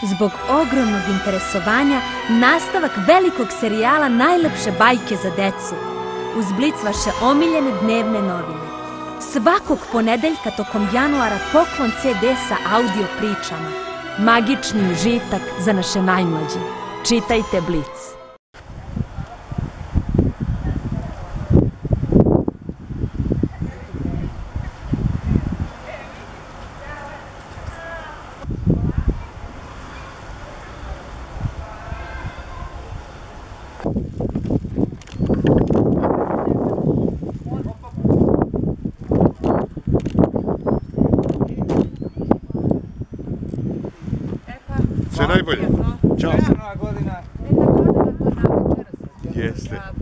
Zbog ogromnog interesovanja, nastavak velikog serijala Najlepše bajke za decu. Uz Blic vaše omiljene dnevne novine. Svakog ponedeljka tokom januara poklon CD sa audio pričama. Magični užitak za naše najmlađe. Čitajte Blic. Sve najbolje. Ćao. Nova godina. Jeste.